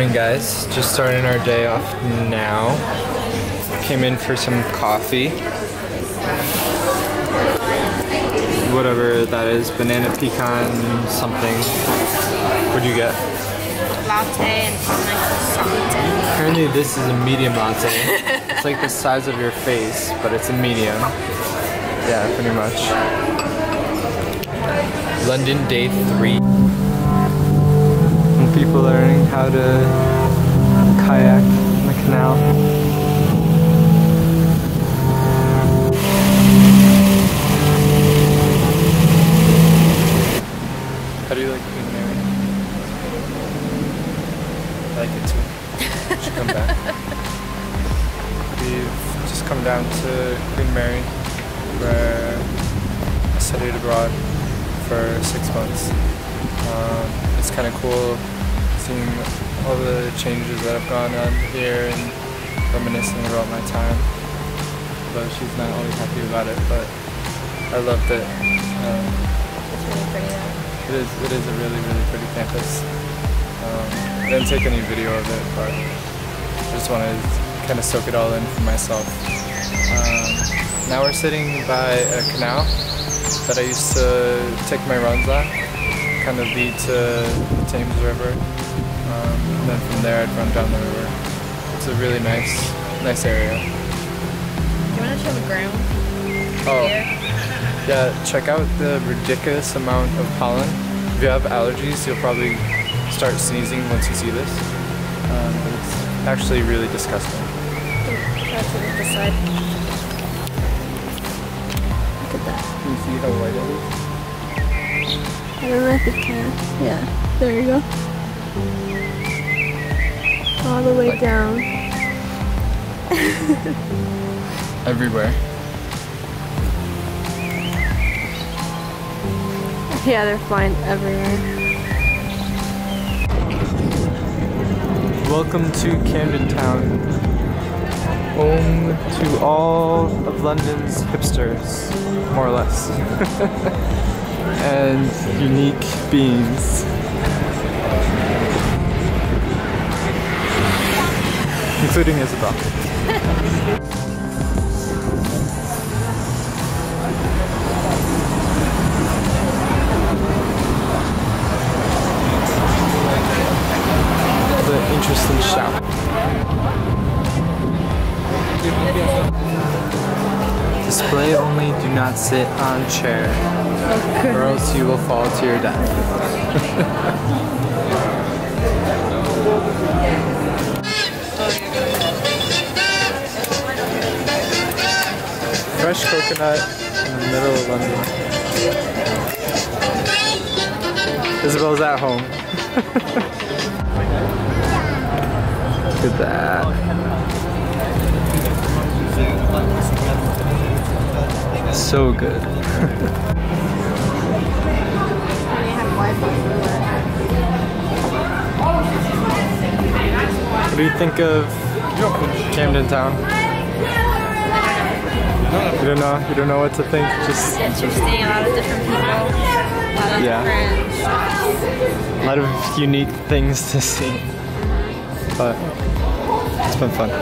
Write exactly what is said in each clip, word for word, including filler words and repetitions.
Morning guys, just starting our day off now. Came in for some coffee. Whatever that is, banana pecan something. What'd you get? Latte and something. Apparently this is a medium latte. It's like the size of your face, but it's a medium. Yeah, pretty much. London day three. People learning how to kayak in the canal. How do you like Queen Mary? I like it too. You should come back. We've just come down to Queen Mary, where I studied abroad for six months. Um, it's kind of cool seeing all the changes that have gone on here and reminiscing about my time. But she's not always happy about it, but I loved it. Um, It's really pretty though. It is, it is a really, really pretty campus. Um, I didn't take any video of it, but I just wanted to kind of soak it all in for myself. Um, now we're sitting by a canal that I used to take my runs on, kind of lead to the Thames River. Um, and then from there I'd run down the river. It's a really nice, nice area. Do you want to show the ground? Oh, Here? yeah, check out the ridiculous amount of pollen. If you have allergies, you'll probably start sneezing once you see this. Um, but it's actually really disgusting. That's on the side. Look at that. Can you see how white it is? I don't know if it can. Yeah, there you go. All the way Like- down. Everywhere. Yeah, they're flying everywhere. Welcome to Camden Town, home to all of London's hipsters, more or less, and unique beings. Including Isabel. The interesting shout. Display only, do not sit on chair, or else you will fall to your death. Fresh coconut in the middle of London. Isabel's at home. Look at that. So good. What do you think of Camden Town? You don't know. You don't know what to think. Just Interesting, a lot of different people, a lot of Yeah. different shops. a lot of unique things to see. But it's been fun.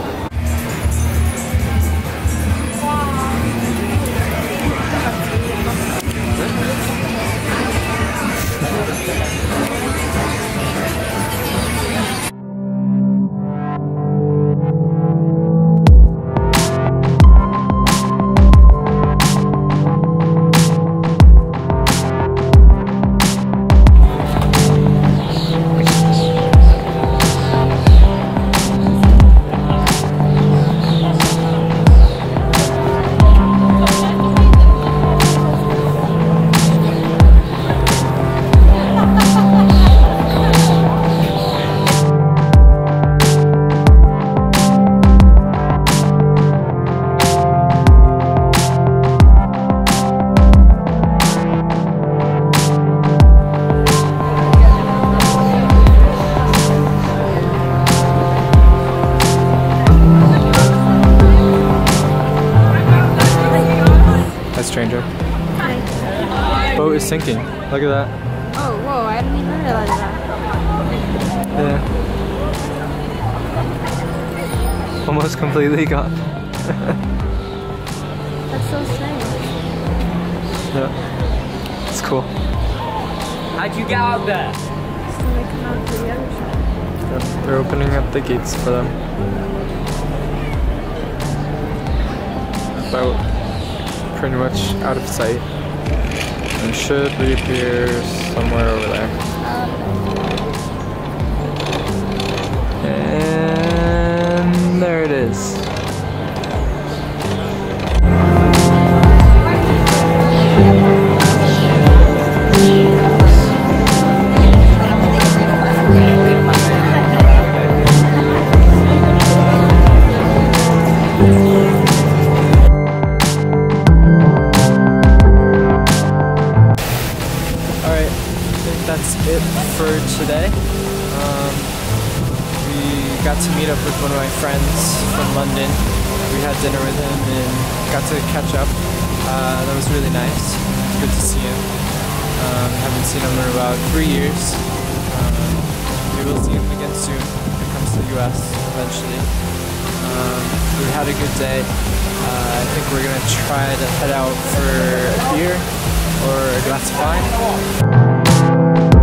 Stranger. Hi. Boat is sinking. Look at that. Oh, whoa, I didn't even realize that. Yeah. almost completely gone. That's so sad. Yeah, it's cool. How'd you get out there? So they come out to the other side. Yep, they're opening up the gates for them. About pretty much out of sight. And should reappear somewhere over there. And there it is. That's it for today. Um, we got to meet up with one of my friends from London. We had dinner with him and got to catch up. Uh, that was really nice. It's good to see him. Um, haven't seen him in about three years. Um, maybe we'll see him again soon if he comes to the U S eventually. Um, we had a good day. Uh, I think we're gonna try to head out for a beer or a glass of wine.